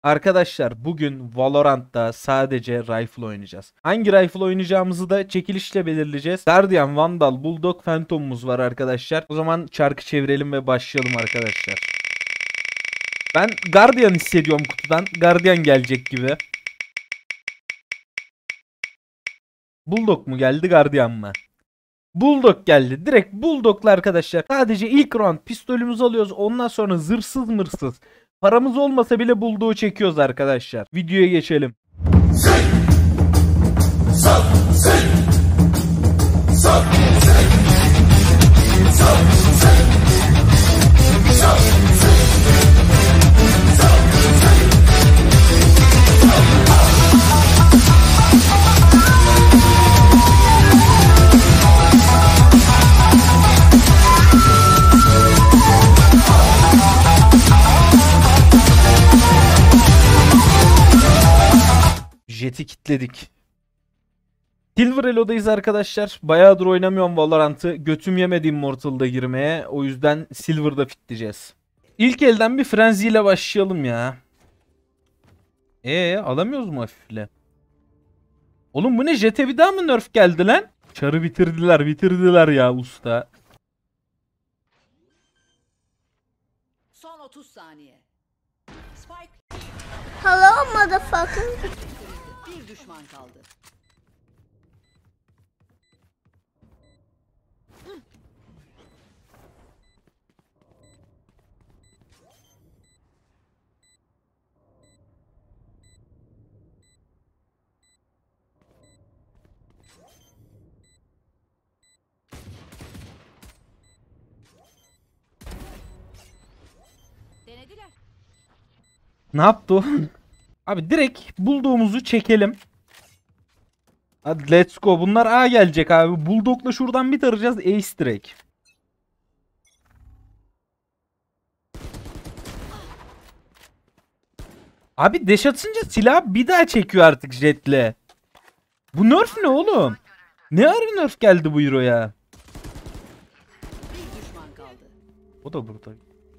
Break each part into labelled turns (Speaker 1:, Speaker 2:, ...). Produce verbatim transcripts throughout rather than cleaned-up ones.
Speaker 1: Arkadaşlar bugün Valorant'ta sadece rifle oynayacağız. Hangi rifle oynayacağımızı da çekilişle belirleyeceğiz. Guardian, Vandal, Bulldog, Phantom'umuz var arkadaşlar. O zaman çarkı çevirelim ve başlayalım arkadaşlar. Ben Guardian hissediyorum kutudan. Guardian gelecek gibi. Bulldog mu geldi, Guardian mı? Bulldog geldi. Direkt Bulldog'la arkadaşlar. Sadece ilk round pistolümüzü alıyoruz. Ondan sonra zırsız mırsız. Paramız olmasa bile Bulldog'u çekiyoruz arkadaşlar. Videoya geçelim. Jet'i kilitledik. Silver Elo'dayız arkadaşlar. Bayağıdır oynamıyorum Valorant'ı. Götüm yemedi Immortal'da girmeye. O yüzden Silver'da fitleyeceğiz. İlk elden bir Frenzy ile başlayalım ya. Eee alamıyoruz mu hafifle? Oğlum bu ne? Jet'e bir daha mı nerf geldi lan? Çarı bitirdiler bitirdiler ya usta.
Speaker 2: Son otuz saniye. Spike.
Speaker 3: Hello motherfucker.
Speaker 2: Bir düşman kaldı. Denediler.
Speaker 1: Ne yaptı o? Abi direkt bulduğumuzu çekelim. Hadi let's go. Bunlar A gelecek abi. Bulldog'la şuradan bir tarayacağız. Ace direkt. Abi dash atınca silah bir daha çekiyor artık jetle. Bu nerf ne oğlum? Ne ara nerf geldi bu hero'ya?
Speaker 2: Bir düşman kaldı.
Speaker 1: O da burada.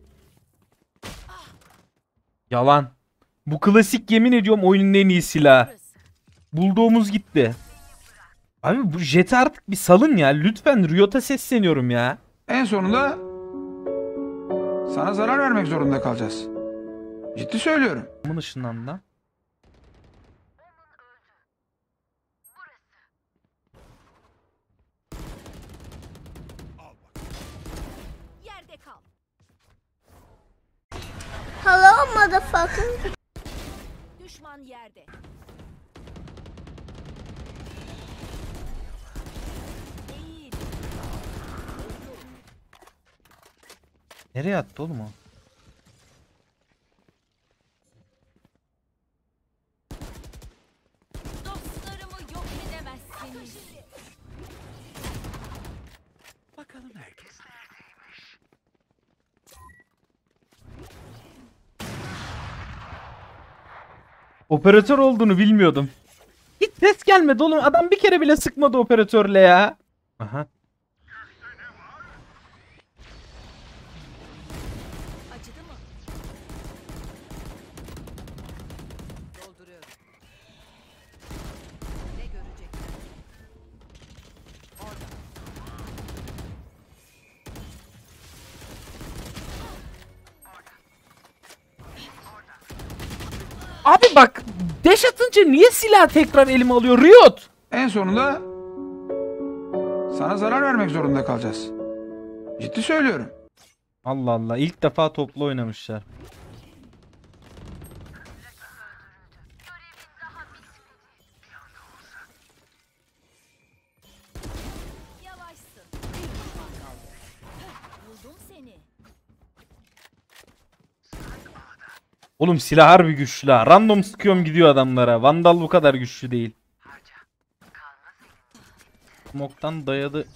Speaker 1: Yalan. Bu klasik, yemin ediyorum oyunun en iyi silahı. Bulduğumuz gitti. Abi bu jeti artık bir salın ya. Lütfen Riot'a sesleniyorum ya.
Speaker 4: En sonunda sana zarar vermek zorunda kalacağız. Ciddi söylüyorum.
Speaker 1: Bunun ışından da.
Speaker 2: Yerde kal.
Speaker 3: Hello motherfucker.
Speaker 2: Düşman yerde. Eğil.
Speaker 1: Nereye attı oğlum o?
Speaker 2: Dostlarımı yok edemezsiniz.
Speaker 4: Bakalım herkes.
Speaker 1: Operatör olduğunu bilmiyordum. Hiç ses gelmedi oğlum. Adam bir kere bile sıkmadı operatörle ya. Aha.
Speaker 2: Acıdı mı? Dolduruyorum. Ne görecekler? Orada.
Speaker 1: Abi bak, dash atınca niye silah tekrar elime alıyor Riot?
Speaker 4: En sonunda sana zarar vermek zorunda kalacağız. Ciddi söylüyorum.
Speaker 1: Allah Allah, ilk defa toplu oynamışlar.
Speaker 2: Yavaşsın. Bir düşman kaldı. Buldum seni.
Speaker 1: Oğlum silah harbi güçlü ha. Random sıkıyorum gidiyor adamlara. Vandal bu kadar güçlü değil. Smoke'tan dayadı.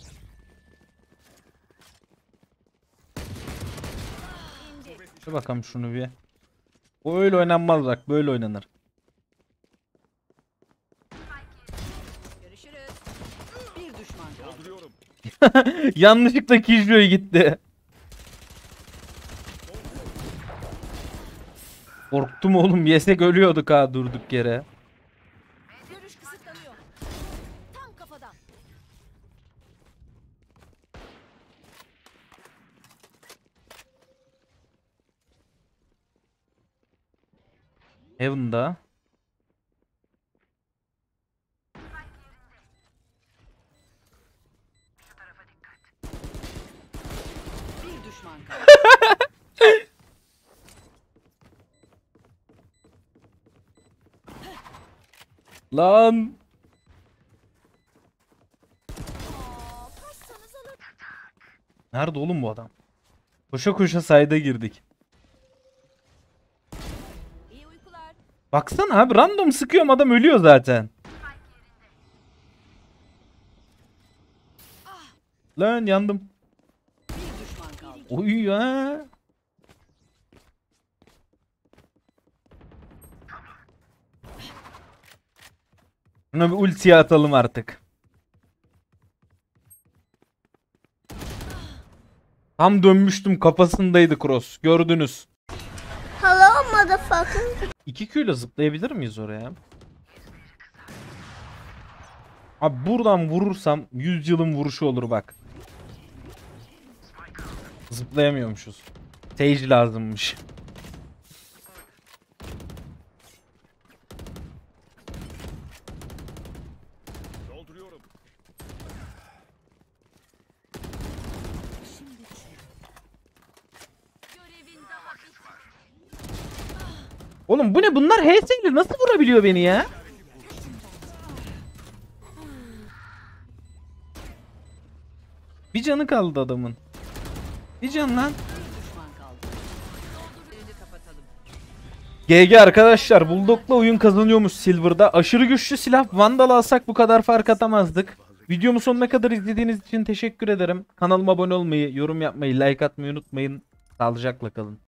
Speaker 1: Şu bakalım şunu bir. O öyle oynanmaz bak, böyle oynanır.
Speaker 2: Görüşürüz. Bir düşman kaldı.
Speaker 1: Yanlışlıkla Killjoy gitti. Korktum oğlum. Yesek ölüyorduk ha durduk yere.
Speaker 2: Görüş kısıtlanıyor. Tam kafadan.
Speaker 1: Heaven'da.
Speaker 2: Bir düşman kaldı.
Speaker 1: Lan.
Speaker 2: Aa, kaçsanız alır.
Speaker 1: Nerede oğlum bu adam? Koşa koşa sayda girdik.
Speaker 2: İyi uykular.
Speaker 1: Baksana abi random sıkıyorum adam ölüyor zaten. Lan yandım.
Speaker 2: Bir düşman kaldı.
Speaker 1: Oy ya. Buna bir ultiye atalım artık. Tam dönmüştüm kafasındaydı cross. Gördünüz.
Speaker 3: Hello, motherfucker.
Speaker 1: iki Q ile zıplayabilir miyiz oraya? Abi buradan vurursam yüz yılın vuruşu olur bak. Zıplayamıyormuşuz. Sage lazımmış.
Speaker 2: Görevin daha bitmedi.
Speaker 1: Oğlum bu ne? Bunlar H S ile nasıl vurabiliyor beni ya? Bir canı kaldı adamın. Bir can lan.
Speaker 2: Bir düşman kaldı. Doldurucu kapatalım.
Speaker 1: G G arkadaşlar, Bulldog'la oyun kazanıyormuş Silver'da. Aşırı güçlü silah. Vandal alsak bu kadar fark atamazdık. Videomu sonuna kadar izlediğiniz için teşekkür ederim. Kanalıma abone olmayı, yorum yapmayı, like atmayı unutmayın. Sağlıcakla kalın.